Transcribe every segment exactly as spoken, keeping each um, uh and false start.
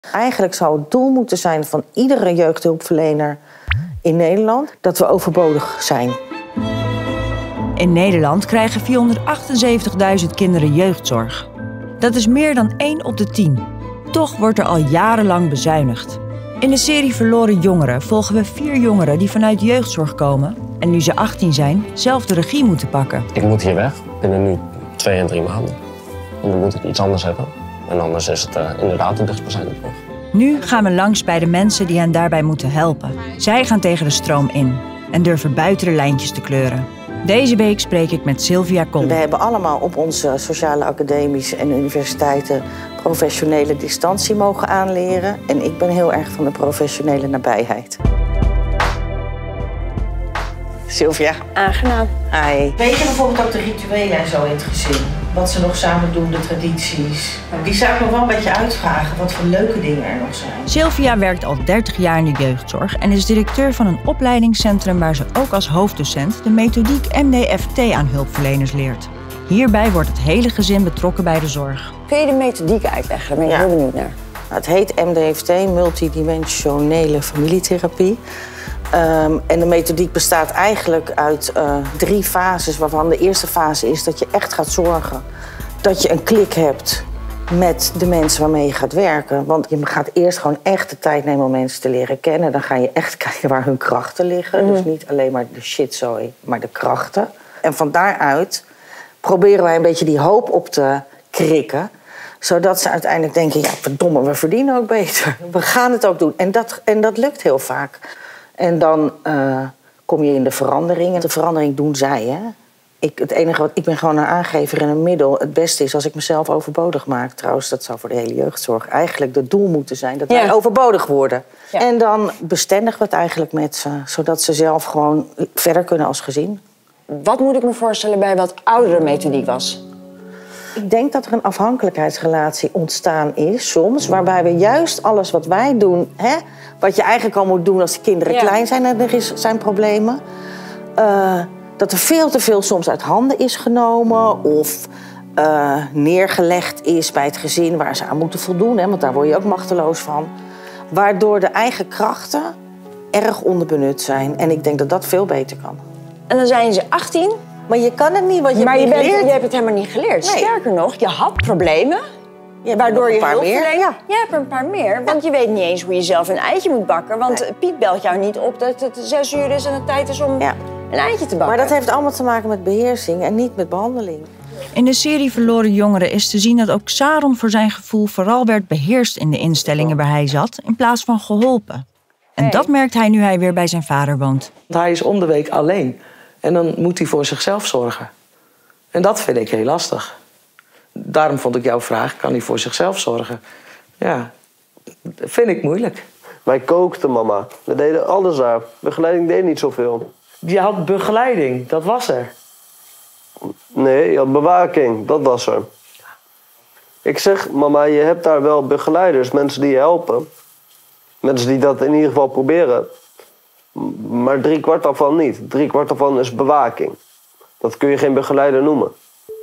Eigenlijk zou het doel moeten zijn van iedere jeugdhulpverlener in Nederland dat we overbodig zijn. In Nederland krijgen vierhonderdachtenzeventigduizend kinderen jeugdzorg. Dat is meer dan één op de tien. Toch wordt er al jarenlang bezuinigd. In de serie Verloren Jongeren volgen we vier jongeren die vanuit jeugdzorg komen en nu ze achttien zijn, zelf de regie moeten pakken. Ik moet hier weg, binnen nu twee en drie maanden. En dan moet ik iets anders hebben. En anders is het uh, inderdaad de dichtstbijzijnde zorg. Nu gaan we langs bij de mensen die hen daarbij moeten helpen. Zij gaan tegen de stroom in en durven buiten de lijntjes te kleuren. Deze week spreek ik met Sylvia Kool. We hebben allemaal op onze sociale academies en universiteiten professionele distantie mogen aanleren. En ik ben heel erg van de professionele nabijheid. Sylvia. Aangenaam. Hi. Weet je bijvoorbeeld ook de rituelen en zo in het gezin? Wat ze nog samen doen, de tradities. Die zou ik nog wel een beetje uitvragen, wat voor leuke dingen er nog zijn. Sylvia werkt al dertig jaar in de jeugdzorg en is directeur van een opleidingscentrum waar ze ook als hoofddocent de methodiek M D F T aan hulpverleners leert. Hierbij wordt het hele gezin betrokken bij de zorg. Kun je de methodiek uitleggen? Daar ben ik Ja. heel benieuwd naar. Het heet M D F T, multidimensionele familietherapie. Um, en de methodiek bestaat eigenlijk uit uh, drie fases, waarvan de eerste fase is dat je echt gaat zorgen dat je een klik hebt met de mensen waarmee je gaat werken. Want je gaat eerst gewoon echt de tijd nemen om mensen te leren kennen. Dan ga je echt kijken waar hun krachten liggen. Mm. Dus niet alleen maar de shitzooi, maar de krachten. En van daaruit proberen wij een beetje die hoop op te krikken, zodat ze uiteindelijk denken, ja verdomme, we verdienen ook beter. We gaan het ook doen. En dat, en dat lukt heel vaak. En dan uh, kom je in de verandering. En de verandering doen zij, hè. Ik, het enige wat, ik ben gewoon een aangever en een middel. Het beste is als ik mezelf overbodig maak. Trouwens, dat zou voor de hele jeugdzorg eigenlijk het doel moeten zijn. Dat wij ja. overbodig worden. Ja. En dan bestendigen we het eigenlijk met ze. Zodat ze zelf gewoon verder kunnen als gezin. Wat moet ik me voorstellen bij wat oudere methodiek was? Ik denk dat er een afhankelijkheidsrelatie ontstaan is soms. Waarbij we juist alles wat wij doen, hè, wat je eigenlijk al moet doen als de kinderen ja. klein zijn en er is, zijn problemen. Uh, dat er veel te veel soms uit handen is genomen of uh, neergelegd is bij het gezin waar ze aan moeten voldoen. Hè, want daar word je ook machteloos van. Waardoor de eigen krachten erg onderbenut zijn. En ik denk dat dat veel beter kan. En dan zijn ze achttien. Maar je kan het niet, want je maar hebt je, niet bent, je hebt het helemaal niet geleerd. Nee. Sterker nog, je had problemen. Je waardoor je hulp meer. Ja. Je hebt er een paar meer, want je weet niet eens hoe je zelf een eitje moet bakken. Want nee. Piet belt jou niet op dat het zes uur is en het tijd is om ja. een eitje te bakken. Maar dat heeft allemaal te maken met beheersing en niet met behandeling. In de serie Verloren Jongeren is te zien dat ook Saron voor zijn gevoel vooral werd beheerst in de instellingen waar hij zat, in plaats van geholpen. En hey. dat merkt hij nu hij weer bij zijn vader woont. Hij is om de week alleen en dan moet hij voor zichzelf zorgen. En dat vind ik heel lastig. Daarom vond ik jouw vraag, kan hij voor zichzelf zorgen? Ja, dat vind ik moeilijk. Wij kookten, mama. We deden alles daar. Begeleiding deed niet zoveel. Je had begeleiding, dat was er. Nee, je had bewaking, dat was er. Ik zeg, mama, je hebt daar wel begeleiders, mensen die je helpen. Mensen die dat in ieder geval proberen. Maar drie kwart daarvan niet. Drie kwart daarvan is bewaking. Dat kun je geen begeleider noemen.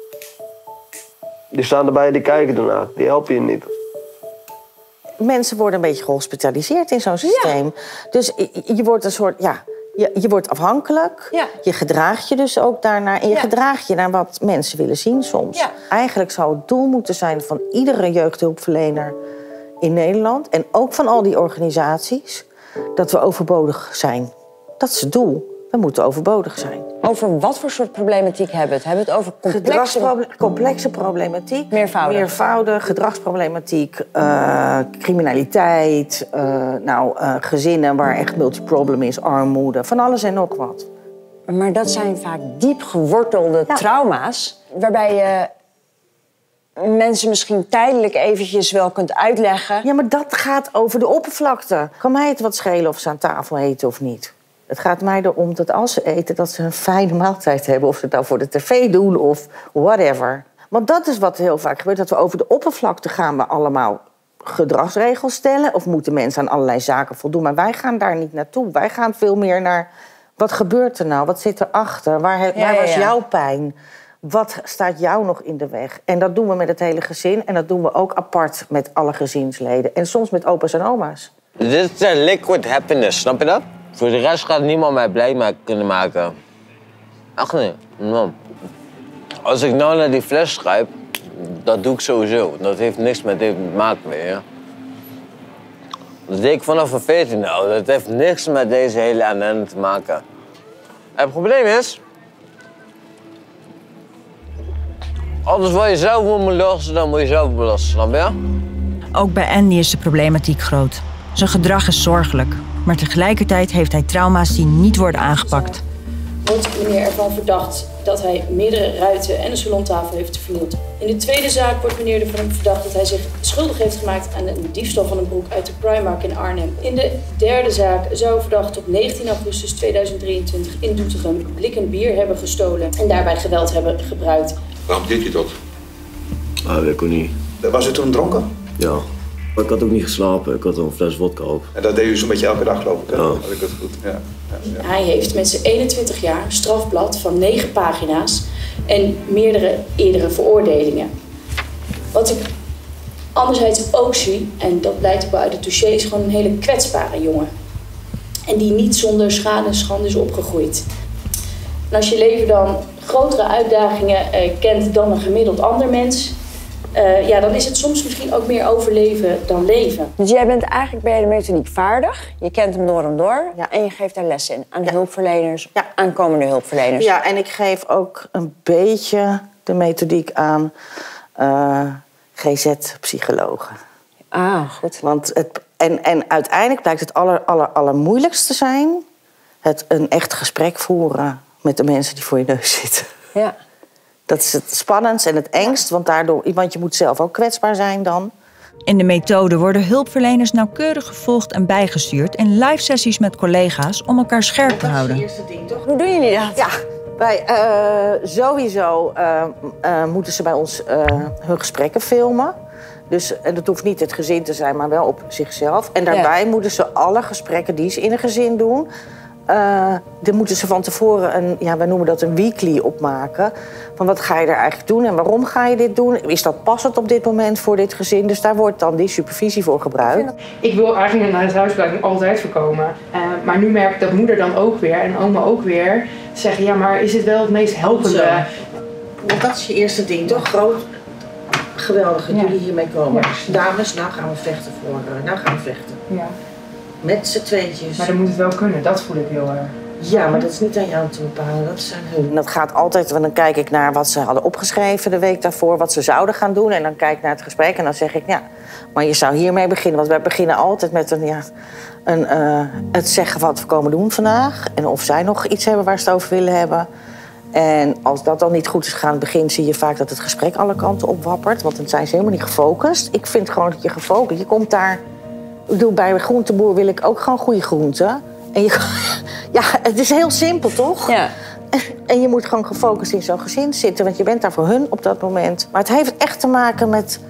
Die staan erbij, die kijken ernaar. Die helpen je niet. Mensen worden een beetje gehospitaliseerd in zo'n systeem. Ja. Dus je wordt een soort, ja, je, je wordt afhankelijk. Ja. Je gedraagt je dus ook daarnaar. En je ja. gedraagt je naar wat mensen willen zien soms. Ja. Eigenlijk zou het doel moeten zijn van iedere jeugdhulpverlener in Nederland. En ook van al die organisaties. Dat we overbodig zijn. Dat is het doel. We moeten overbodig zijn. Over wat voor soort problematiek hebben we het? Hebben we het over complexe... complexe problematiek? Meervoudig. Meervoudig, gedragsproblematiek, uh, criminaliteit, uh, nou, uh, gezinnen waar echt multiproblem is, armoede, van alles en nog wat. Maar dat zijn vaak diep gewortelde ja. trauma's, waarbij je mensen misschien tijdelijk eventjes wel kunt uitleggen. Ja, maar dat gaat over de oppervlakte. Kan mij het wat schelen of ze aan tafel eten of niet? Het gaat mij erom dat als ze eten, dat ze een fijne maaltijd hebben. Of ze het nou voor de tv doen of whatever. Want dat is wat heel vaak gebeurt. Dat we over de oppervlakte gaan we allemaal gedragsregels stellen. Of moeten mensen aan allerlei zaken voldoen. Maar wij gaan daar niet naartoe. Wij gaan veel meer naar, wat gebeurt er nou? Wat zit erachter? Waar, he, ja, waar was ja, ja. jouw pijn? Wat staat jou nog in de weg? En dat doen we met het hele gezin. En dat doen we ook apart met alle gezinsleden. En soms met opa's en oma's. Dit is een liquid happiness, snap je dat? Voor de rest gaat niemand mij blij ma- kunnen maken. Echt niet, man. Als ik nou naar die fles grijp, dat doe ik sowieso. Dat heeft niks met dit te maken meer, ja. Dat deed ik vanaf mijn veertien nou. Dat heeft niks met deze hele ellende te maken. En het probleem is... Alles wat je zelf moet lossen, dan moet je zelf belasten, snap je? Ook bij Andy is de problematiek groot. Zijn gedrag is zorgelijk, maar tegelijkertijd heeft hij trauma's die niet worden aangepakt. Wordt meneer ervan verdacht dat hij meerdere ruiten en een salontafel heeft vernield. In de tweede zaak wordt meneer ervan verdacht dat hij zich schuldig heeft gemaakt aan de diefstal van een broek uit de Primark in Arnhem. In de derde zaak zou verdacht op negentien augustus tweeduizend drieëntwintig in Doetinchem blikken bier hebben gestolen en daarbij geweld hebben gebruikt. Waarom deed je dat? Ah, weet ik ook niet. Was je toen dronken? Ja. Maar ik had ook niet geslapen. Ik had een fles vodka op. En dat deed je zo'n beetje elke dag, geloof ik. Hè? Ja. Had ik het goed? Ja. Ja, ja. Hij heeft met zijn eenentwintig jaar een strafblad van negen pagina's en meerdere eerdere veroordelingen. Wat ik anderzijds ook zie, en dat blijkt ook wel uit het dossier, is gewoon een hele kwetsbare jongen. En die niet zonder schade en schande is opgegroeid. En als je leven dan grotere uitdagingen eh, kent dan een gemiddeld ander mens, uh, ja, dan is het soms misschien ook meer overleven dan leven. Dus jij bent eigenlijk bij de methodiek vaardig. Je kent hem door en door. Ja. En je geeft daar lessen in aan Ja. hulpverleners, Ja. aankomende hulpverleners. Ja, en ik geef ook een beetje de methodiek aan uh, G Z-psychologen. Ah, goed. Want het, en, en uiteindelijk blijkt het aller, aller, allermoeilijkste zijn het een echt gesprek voeren met de mensen die voor je neus zitten. Ja. Dat is het spannendst en het engst, want, daardoor, want je moet zelf ook kwetsbaar zijn dan. In de methode worden hulpverleners nauwkeurig gevolgd en bijgestuurd in live sessies met collega's om elkaar scherp te houden. Dat is het eerste ding, toch? Hoe doen jullie dat? Ja, wij, uh, sowieso uh, uh, moeten ze bij ons uh, hun gesprekken filmen. Dus en dat hoeft niet het gezin te zijn, maar wel op zichzelf. En daarbij ja. moeten ze alle gesprekken die ze in een gezin doen, Uh, dan moeten ze van tevoren een, ja, wij noemen dat een weekly opmaken. Van wat ga je er eigenlijk doen en waarom ga je dit doen? Is dat passend op dit moment voor dit gezin? Dus daar wordt dan die supervisie voor gebruikt. Ik wil eigenlijk naar het huisblijking altijd voorkomen. Uh, maar nu merk ik dat moeder dan ook weer en oma ook weer zeggen, ja, maar is het wel het meest helpende? Want dat is je eerste ding, toch? Groot, geweldig dat ja. jullie hiermee komen. Ja. Dames, nou gaan we vechten voor, uh, nou gaan we vechten. Ja. Met z'n tweetjes. Maar dan moet het wel kunnen, dat voel ik heel erg. Ja, maar dat is niet aan jou te bepalen, dat zijn hun. Dat gaat altijd, want dan kijk ik naar wat ze hadden opgeschreven de week daarvoor, wat ze zouden gaan doen. En dan kijk ik naar het gesprek en dan zeg ik, ja, maar je zou hiermee beginnen. Want wij beginnen altijd met een, ja, een, uh, het zeggen wat we komen doen vandaag. En of zij nog iets hebben waar ze het over willen hebben. En als dat dan niet goed is gaan, het begin zie je vaak dat het gesprek alle kanten opwappert. Want dan zijn ze helemaal niet gefocust. Ik vind gewoon dat je gefocust, je komt daar. Ik bedoel, bij een groenteboer wil ik ook gewoon goede groenten. En je, ja, het is heel simpel, toch? Ja. En, en je moet gewoon gefocust in zo'n gezin zitten, want je bent daar voor hun op dat moment. Maar het heeft echt te maken met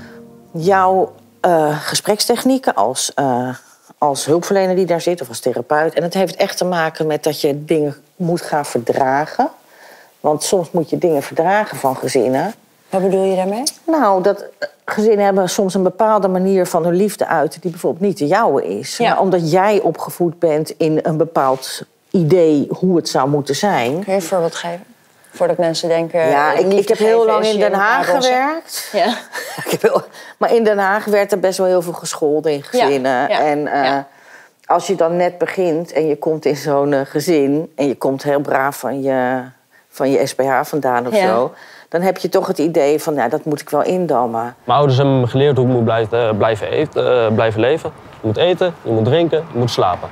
jouw uh, gesprekstechnieken als, uh, als hulpverlener die daar zit of als therapeut. En het heeft echt te maken met dat je dingen moet gaan verdragen. Want soms moet je dingen verdragen van gezinnen. Wat bedoel je daarmee? Nou, dat gezinnen hebben soms een bepaalde manier van hun liefde uiten die bijvoorbeeld niet de jouwe is. Ja. Maar omdat jij opgevoed bent in een bepaald idee hoe het zou moeten zijn. Kun je een voorbeeld geven? Voordat mensen denken... Ja, ik, ik heb heel lang in Den Haag gewerkt. Ja. ik heb heel, maar in Den Haag werd er best wel heel veel gescholden in gezinnen. Ja. Ja. En uh, ja. als je dan net begint en je komt in zo'n uh, gezin en je komt heel braaf van je, van je S P H vandaan of ja. zo, dan heb je toch het idee van, nou, dat moet ik wel indammen. Mijn ouders hebben me geleerd hoe ik moet blijven, uh, blijven, eten, uh, blijven leven. Je moet eten, je moet drinken, je moet slapen.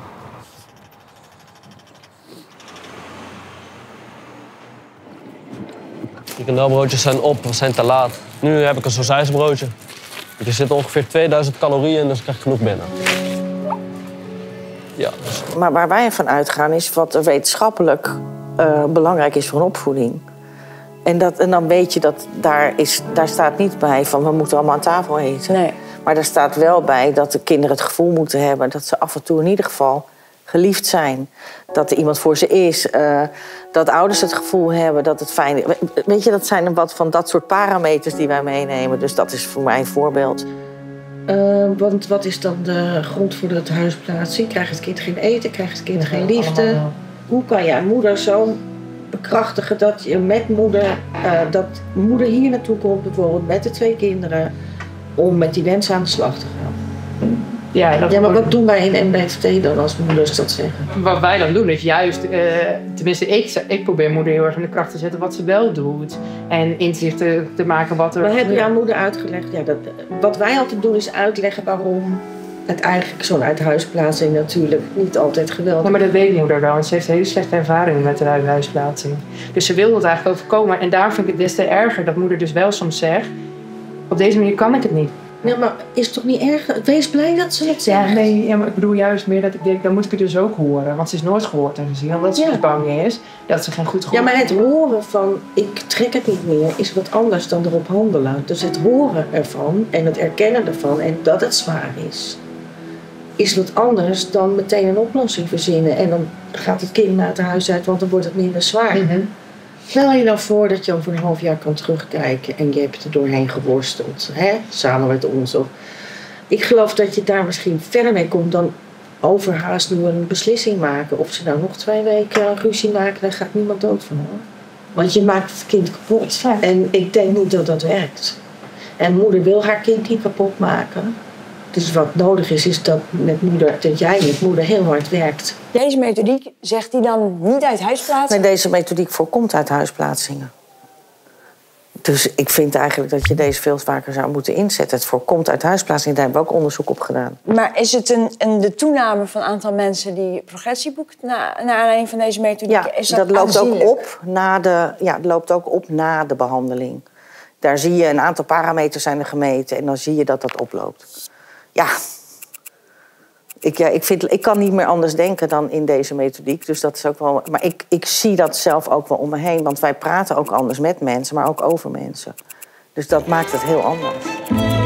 Die kandelbroodjes zijn op, zijn te laat. Nu heb ik een sausijsbroodje. Er zitten ongeveer tweeduizend calorieën in, dus ik krijg genoeg binnen. Ja, dus... Maar waar wij van uitgaan is wat wetenschappelijk uh, belangrijk is voor een opvoeding. En, dat, en dan weet je dat daar, is, daar staat niet bij van we moeten allemaal aan tafel eten. Nee. Maar daar staat wel bij dat de kinderen het gevoel moeten hebben dat ze af en toe in ieder geval geliefd zijn. Dat er iemand voor ze is. Uh, dat ouders het gevoel hebben dat het fijn is. Weet je, dat zijn wat van dat soort parameters die wij meenemen. Dus dat is voor mij een voorbeeld. Uh, want wat is dan de grond voor de huisplaatsing? Krijgt het kind geen eten? Krijgt het kind geen liefde? Hoe kan je moeder zo bekrachtigen dat je met moeder... Uh, dat moeder hier naartoe komt, bijvoorbeeld met de twee kinderen... om met die wens aan de slag te gaan? Ja, dat ja, maar wat doen wij in N B F T dan als moeders dat zeggen? Wat wij dan doen is juist, uh, tenminste ik, ik probeer moeder heel erg in de kracht te zetten wat ze wel doet. En inzicht te, te maken wat er... Maar heb je aan moeder uitgelegd? Ja, dat, wat wij altijd doen is uitleggen waarom het eigenlijk zo'n uithuisplaatsing natuurlijk niet altijd geweldig is. Ja, maar dat weet moeder wel. En ze heeft hele slechte ervaringen met de uithuisplaatsing. Dus ze wil dat eigenlijk overkomen. En daar vind ik het des te erger dat moeder dus wel soms zegt, op deze manier kan ik het niet. Ja, maar is het toch niet erg? Wees blij dat ze het zegt. Ja, nee, ja, maar ik bedoel juist meer dat ik denk, dan moet ik het dus ook horen. Want ze is nooit gehoord en gezien, omdat ze ja. dus bang is dat ze geen goed gehoord. Ja, maar het horen van, ik trek het niet meer, is wat anders dan erop handelen. Dus het horen ervan en het erkennen ervan en dat het zwaar is, is wat anders dan meteen een oplossing verzinnen. En dan gaat het kind naar het huis uit, want dan wordt het minder zwaar. Mm-hmm. Stel je nou voor dat je over een half jaar kan terugkijken en je hebt er doorheen geworsteld, hè? Samen met ons. Of... Ik geloof dat je daar misschien verder mee komt dan overhaast nu een beslissing maken. Of ze nou nog twee weken ruzie maken, daar gaat niemand dood van hoor. Want je maakt het kind kapot. Ja. En ik denk niet dat dat werkt. En moeder wil haar kind niet kapot maken. Dus wat nodig is, is dat, met moeder, dat jij met moeder heel hard werkt. Deze methodiek, zegt hij dan niet uit huisplaatsing? Nee, deze methodiek voorkomt uit huisplaatsingen. Dus ik vind eigenlijk dat je deze veel vaker zou moeten inzetten. Het voorkomt uit huisplaatsingen, daar hebben we ook onderzoek op gedaan. Maar is het een, een, de toename van het aantal mensen die progressie boekt na, naar aanleiding van deze methodiek? Ja, is dat, dat loopt aanzienlijk? ook op na de, ja, dat loopt ook op na de behandeling. Daar zie je een aantal parameters zijn er gemeten en dan zie je dat dat oploopt. Ja, ik, ja ik, vind, ik kan niet meer anders denken dan in deze methodiek. Dus dat is ook wel. Maar ik, ik zie dat zelf ook wel om me heen. Want wij praten ook anders met mensen, maar ook over mensen. Dus dat maakt het heel anders.